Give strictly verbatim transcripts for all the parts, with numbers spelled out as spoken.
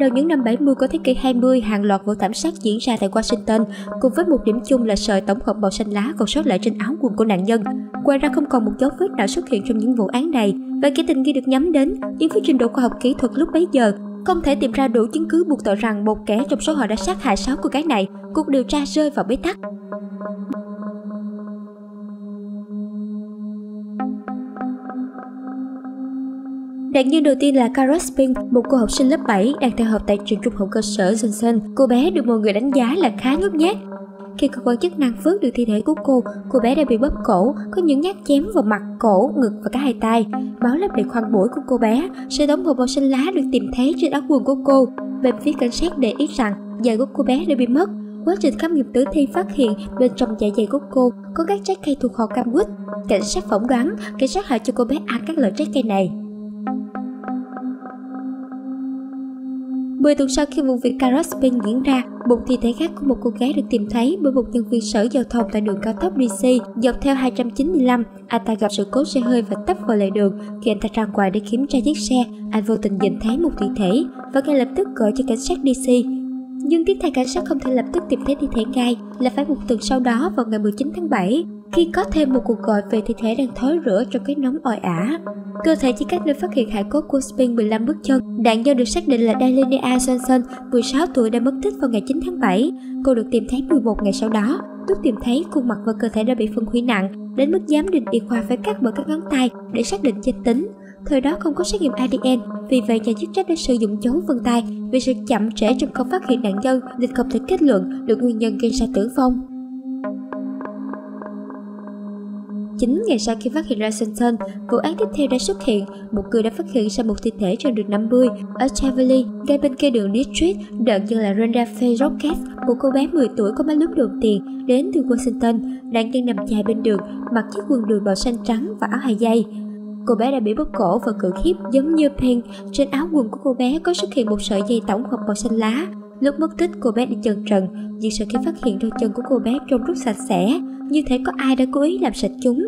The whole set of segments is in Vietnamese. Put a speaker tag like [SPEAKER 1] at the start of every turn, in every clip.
[SPEAKER 1] Đầu những năm bảy mươi của thế kỷ hai mươi, hàng loạt vụ thảm sát diễn ra tại Washington, cùng với một điểm chung là sợi tổng hợp màu xanh lá còn sót lại trên áo quần của nạn nhân. Ngoài ra không còn một dấu vết nào xuất hiện trong những vụ án này, và kẻ tình nghi được nhắm đến, nhưng với trình độ khoa học kỹ thuật lúc bấy giờ, không thể tìm ra đủ chứng cứ buộc tội rằng một kẻ trong số họ đã sát hại sáu cô gái này. Cuộc điều tra rơi vào bế tắc. Nạn nhân đầu tiên là Carol Spink, một cô học sinh lớp bảy đang theo học tại trường trung học cơ sở Johnson. Cô bé được mọi người đánh giá là khá nhút nhát. Khi cơ quan chức năng vớt được thi thể của cô, cô bé đã bị bóp cổ, có những nhát chém vào mặt, cổ, ngực và cả hai tay. Máu lấp đầy khoang mũi của cô bé. Sợi tổng hợp màu xanh lá được tìm thấy trên áo quần của cô. Bên phía cảnh sát để ý rằng da của cô bé đã bị mất. Quá trình khám nghiệm tử thi phát hiện bên trong dạ dày của cô có các trái cây thuộc họ cam quýt. Cảnh sát phỏng đoán cảnh sát hạ cho cô bé ăn các loại trái cây này. mười tuần sau khi vụ việc Carol Spink diễn ra, một thi thể khác của một cô gái được tìm thấy bởi một nhân viên sở giao thông tại đường cao tốc đê xê dọc theo hai trăm chín mươi lăm. Anh ta gặp sự cố xe hơi và tấp vào lề đường. Khi anh ta ra ngoài để kiểm tra chiếc xe, anh vô tình nhìn thấy một thi thể và ngay lập tức gọi cho cảnh sát đê xê. Nhưng tiếc thay cảnh sát không thể lập tức tìm thấy thi thể ngay, là phải một tuần sau đó vào ngày mười chín tháng bảy, khi có thêm một cuộc gọi về thi thể đang thối rữa trong cái nóng oi ả. Cơ thể chỉ cách nơi phát hiện hài cốt của Spink mười lăm bước chân. Nạn nhân được xác định là Dailenia Johnson, mười sáu tuổi, đã mất tích vào ngày chín tháng bảy. Cô được tìm thấy mười một ngày sau đó. Lúc tìm thấy, khuôn mặt và cơ thể đã bị phân hủy nặng, đến mức giám định y khoa phải cắt mở các ngón tay để xác định danh tính. Thời đó không có xét nghiệm a đê en, vì vậy nhà chức trách đã sử dụng dấu vân tay. Vì sự chậm trễ trong khâu phát hiện nạn nhân nên không thể kết luận được nguyên nhân gây ra tử vong. Chín ngày sau khi phát hiện ra Johnson, vụ án tiếp theo đã xuất hiện. Một người đã phát hiện ra một thi thể trên đường năm mươi ở Cheverly, ngay bên kia đường District. Nạn nhân là Rhonda Faye Rockett, một cô bé mười tuổi có má lúm đồng tiền, đến từ Washington. Nạn nhân nằm dài bên đường, mặc chiếc quần đùi màu xanh trắng và áo hai dây. Cô bé đã bị bóp cổ và cưỡng hiếp giống như Pink. Trên áo quần của cô bé có xuất hiện một sợi dây tổng hợp màu xanh lá. Lúc mất tích, cô bé đi chân trần, nhưng sau khi phát hiện đôi chân của cô bé trông rất sạch sẽ, như thể có ai đã cố ý làm sạch chúng.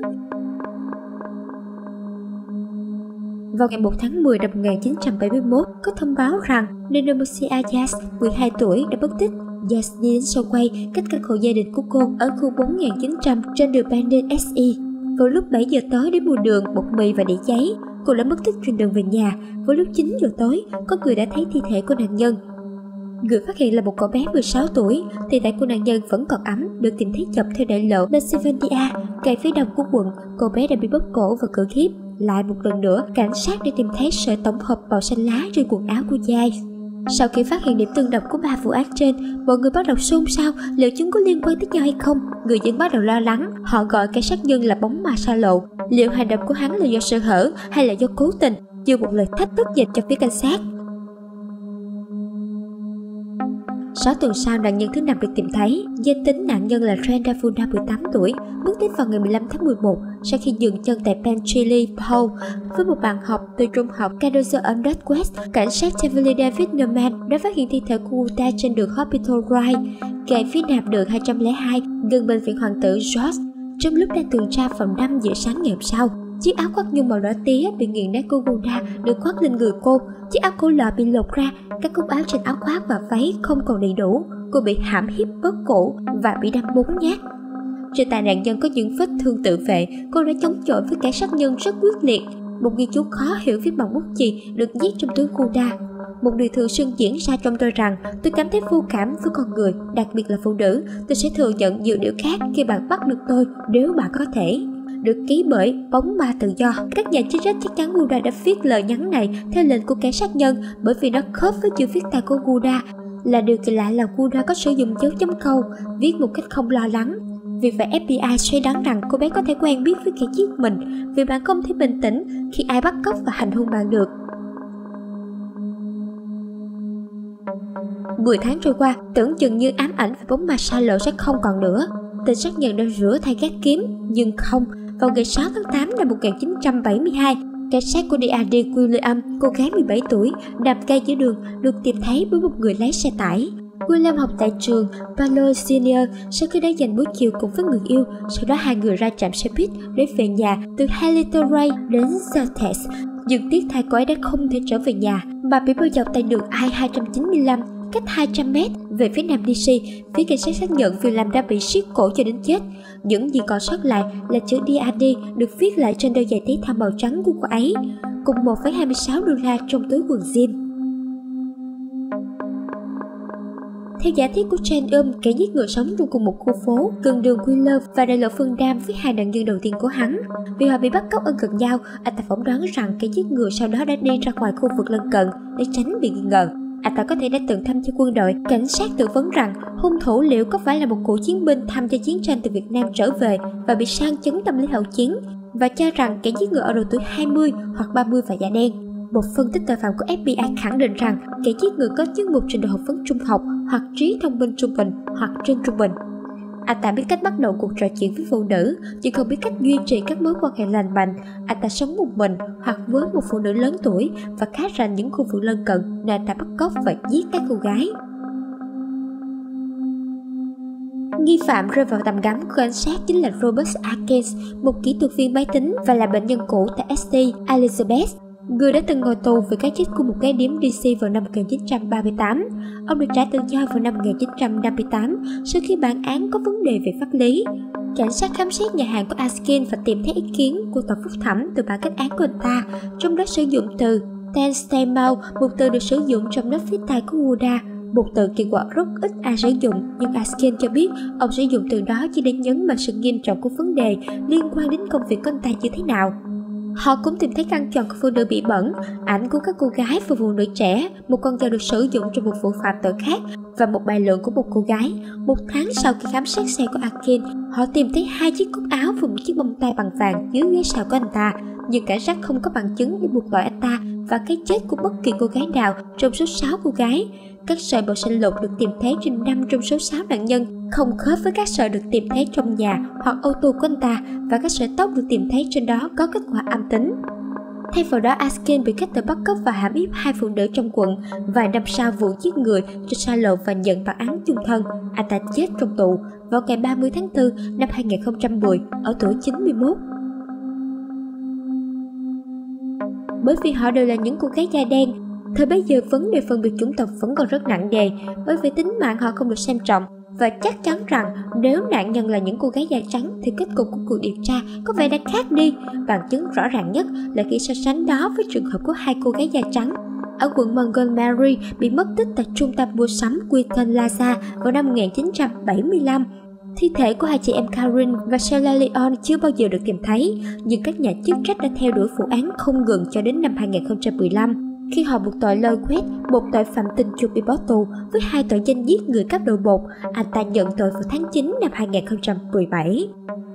[SPEAKER 1] Vào ngày một tháng mười năm một nghìn chín trăm bảy mươi mốt, có thông báo rằng Nenemosia Yas, mười hai tuổi, đã mất tích. Yas đi đến show quay cách căn hộ gia đình của cô ở khu bốn nghìn chín trăm trên đường Bandon ét e. Vào lúc bảy giờ tối đến mua đường, bột mì và đĩa giấy, cô đã mất tích trên đường về nhà. Vào lúc chín giờ tối, có người đã thấy thi thể của nạn nhân. Người phát hiện là một cậu bé mười sáu tuổi. Thi thể của nạn nhân vẫn còn ấm, được tìm thấy dọc theo đại lộ Pennsylvania, ngay phía đông của quận. Cô bé đã bị bóp cổ và cưỡng hiếp. Lại một lần nữa, cảnh sát đã tìm thấy sợi tổng hợp màu xanh lá trên quần áo của Yas. Sau khi phát hiện điểm tương đồng của ba vụ án trên, mọi người bắt đầu xôn xao liệu chúng có liên quan tới nhau hay không. Người dân bắt đầu lo lắng. Họ gọi kẻ sát nhân là bóng ma xa lộ. Liệu hành động của hắn là do sơ hở hay là do cố tình, như một lời thách thức dành cho phía cảnh sát. Sáu tuần sau, nạn nhân thứ năm được tìm thấy. Danh tính nạn nhân là Rhonda Funda, mười tám tuổi, mất tích vào ngày mười lăm tháng mười một sau khi dừng chân tại Penchley Hall với một bạn học từ trung học Cardozo ở Northwest. Cảnh sát Cheverly David Norman đã phát hiện thi thể của Uta trên đường Hospital Drive, ngay phía nam đường hai trăm lẻ hai, gần bệnh viện hoàng tử George. Trong lúc đang tuần tra vào năm giờ sáng ngày hôm sau, chiếc áo khoác nhung màu đỏ tía bị nghiền nát của Uta được khoác lên người cô. Chiếc áo cổ lọ bị lột ra, các cúc áo trên áo khoác và váy không còn đầy đủ. Cô bị hãm hiếp bóp cổ và bị đâm bốn nhát. Trên tay nạn nhân có những vết thương tự vệ. Cô đã chống chọi với kẻ sát nhân rất quyết liệt. Một ghi chú khó hiểu viết bằng bút chì được viết trong túi Uta. Một điều thường xuyên diễn ra trong tôi rằng tôi cảm thấy vô cảm với con người, đặc biệt là phụ nữ. Tôi sẽ thừa nhận nhiều điều khác khi bạn bắt được tôi, nếu bạn có thể. Được ký bởi bóng ma tự do. Các nhà chức trách chắc chắn Guda đã viết lời nhắn này theo lệnh của kẻ sát nhân, bởi vì nó khớp với chữ viết tay của Guda. Là điều kỳ lạ là Guda có sử dụng dấu chấm câu, viết một cách không lo lắng. Vì vậy ép bê i suy đoán rằng cô bé có thể quen biết với kẻ giết mình, vì bạn không thể bình tĩnh khi ai bắt cóc và hành hung bạn được. mười tháng trôi qua, tưởng chừng như ám ảnh về bóng ma xa lộ sẽ không còn nữa. Tên sát nhân đã rửa thay gác kiếm, nhưng không. Vào ngày sáu tháng tám năm một nghìn chín trăm bảy mươi hai, cảnh sát của đê a đê William, cô gái mười bảy tuổi, nằm ngay giữa đường, được tìm thấy với một người lái xe tải. William học tại trường Palo Senior. Sau khi đã dành buổi chiều cùng với người yêu, sau đó hai người ra trạm xe buýt để về nhà từ Halitoray đến Southeast. nhưng tiếc thay cô ấy đã không thể trở về nhà mà bị bao dọc tại đường I hai chín lăm cách hai trăm mét về phía nam đê xê. Phía cảnh sát xác nhận Phil Lam đã bị siết cổ cho đến chết. Những gì còn sót lại là chữ đê a đê được viết lại trên đôi giày thể thao màu trắng của cô ấy, cùng một phẩy hai mươi sáu đô la trong túi quần jean. Theo giả thiết của Jane Um, kẻ giết người sống trong cùng một khu phố gần đường Wheeler và đại lộ phương Nam với hai nạn nhân đầu tiên của hắn. Vì họ bị bắt cóc ở gần nhau, anh ta phỏng đoán rằng kẻ giết người sau đó đã đi ra ngoài khu vực lân cận để tránh bị nghi ngờ. Anh ta có thể đã từng tham gia quân đội. Cảnh sát tự vấn rằng hung thủ liệu có phải là một cựu chiến binh tham gia chiến tranh từ Việt Nam trở về và bị sang chấn tâm lý hậu chiến, và cho rằng kẻ giết người ở độ tuổi hai mươi hoặc ba mươi và da đen. Một phân tích tội phạm của ép bê i khẳng định rằng kẻ giết người có chứng một trình độ học vấn trung học hoặc trí thông minh trung bình hoặc trên trung bình. Anh ta biết cách bắt đầu cuộc trò chuyện với phụ nữ, nhưng không biết cách duy trì các mối quan hệ lành mạnh. Anh ta sống một mình hoặc với một phụ nữ lớn tuổi và khá rành những khu vực lân cận, nên anh ta bắt cóc và giết các cô gái. Nghi phạm rơi vào tầm ngắm của cảnh sát chính là Robert Atkins, một kỹ thuật viên máy tính và là bệnh nhân cũ tại ét tê Elizabeth, người đã từng ngồi tù vì cái chết của một gái điếm đê xê vào năm một nghìn chín trăm ba mươi tám. Ông được trả tự do vào năm một nghìn chín trăm năm mươi tám sau khi bản án có vấn đề về pháp lý. Cảnh sát khám xét nhà hàng của Atkins và tìm thấy ý kiến của tòa phúc thẩm từ bản kết án của anh ta, trong đó sử dụng từ ten stay mouth, một từ được sử dụng trong lớp viết tay của Uda, một từ kỳ quặc rất ít ai sử dụng, nhưng Atkins cho biết ông sử dụng từ đó chỉ để nhấn mạnh sự nghiêm trọng của vấn đề liên quan đến công việc của anh ta như thế nào. Họ cũng tìm thấy căn tròn của phụ nữ bị bẩn, ảnh của các cô gái và phụ nữ trẻ, một con dao được sử dụng trong một vụ phạm tội khác và một bài luận của một cô gái. Một tháng sau khi khám xét xe của Atkins, họ tìm thấy hai chiếc cúc áo và một chiếc bông tai bằng vàng dưới ghế sau của anh ta, nhưng cảnh sát không có bằng chứng để buộc tội anh ta và cái chết của bất kỳ cô gái nào trong số sáu cô gái. Các sợi bột sinh lục được tìm thấy trên năm trong số sáu nạn nhân không khớp với các sợi được tìm thấy trong nhà hoặc ô tô của anh ta, và các sợi tóc được tìm thấy trên đó có kết quả âm tính. Thay vào đó, Atkins bị kết tội bắt cóc và hãm hiếp hai phụ nữ trong quận. Vài năm sau vụ giết người trên xa lộ và nhận bản án chung thân, anh ta chết trong tù vào ngày ba mươi tháng tư năm hai nghìn không trăm mười ở tuổi chín mươi mốt. Bởi vì họ đều là những cô gái da đen, thời bấy giờ vấn đề phân biệt chủng tộc vẫn còn rất nặng nề, bởi vì tính mạng họ không được xem trọng. Và chắc chắn rằng nếu nạn nhân là những cô gái da trắng thì kết cục của cuộc điều tra có vẻ đã khác đi. Bằng chứng rõ ràng nhất là khi so sánh đó với trường hợp của hai cô gái da trắng ở quận Montgomery bị mất tích tại trung tâm mua sắm Quinton Plaza vào năm một nghìn chín trăm bảy mươi lăm. Thi thể của hai chị em Karen và Sheila Leon chưa bao giờ được tìm thấy, nhưng các nhà chức trách đã theo đuổi vụ án không ngừng cho đến năm hai nghìn không trăm mười lăm. Khi họ buộc tội Lloyd West, một tội phạm tình dục bị bỏ tù với hai tội danh giết người cấp độ một, anh ta nhận tội vào tháng chín năm hai nghìn không trăm mười bảy.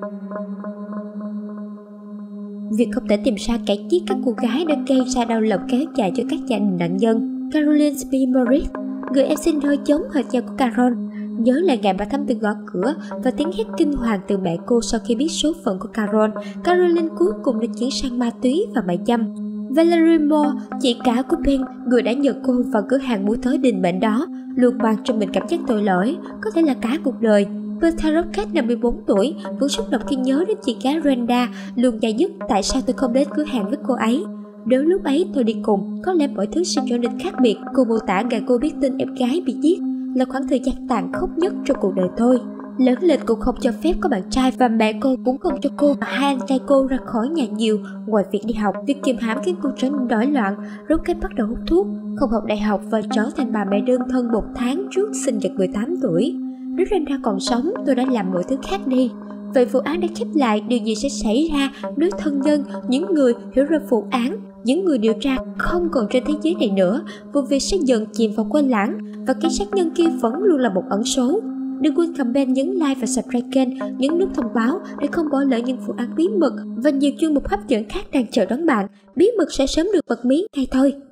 [SPEAKER 1] Việc không thể tìm ra kẻ giết các cô gái đã gây ra đau lòng kéo dài cho các gia đình nạn nhân. Caroline B. Morris, người em sinh đôi giống hệt nhau của Carol, nhớ lại ngày bà Thắm từng gõ cửa và tiếng hét kinh hoàng từ mẹ cô sau khi biết số phận của Carol. Caroline cuối cùng đã chuyển sang ma túy và mại dâm. Valerie Moore, chị cả của Ben, người đã nhờ cô vào cửa hàng mũ thối đình mệnh đó, luôn mang trong mình cảm giác tội lỗi, có thể là cả cuộc đời. Bertha Rocket, năm mươi bốn tuổi, vẫn xúc động khi nhớ đến chị gái Brenda, luôn dạy dứt tại sao tôi không đến cửa hàng với cô ấy. Nếu lúc ấy tôi đi cùng, có lẽ mọi thứ sẽ trở nên khác biệt. Cô mô tả ngày cô biết tin em gái bị giết là khoảng thời gian tàn khốc nhất trong cuộc đời tôi. Lớn lên cũng không cho phép có bạn trai và mẹ cô cũng không cho cô và hai anh trai cô ra khỏi nhà nhiều ngoài việc đi học. Việc kiềm hãm khiến cô trở nên nổi loạn. Rocket bắt đầu hút thuốc, không học đại học và trở thành bà mẹ đơn thân một tháng trước sinh nhật mười tám tuổi. Nếu Brenda còn sống, tôi đã làm mọi thứ khác đi. Vậy vụ án đã khép lại, điều gì sẽ xảy ra nếu thân nhân, những người hiểu ra vụ án, những người điều tra không còn trên thế giới này nữa? Vụ việc sẽ dần chìm vào quên lãng và cái sát nhân kia vẫn luôn là một ẩn số. Đừng quên comment, nhấn like và subscribe kênh, nhấn nút thông báo để không bỏ lỡ những vụ án bí mật và nhiều chuyên mục hấp dẫn khác đang chờ đón bạn. Bí mật sẽ sớm được bật mí ngay thôi.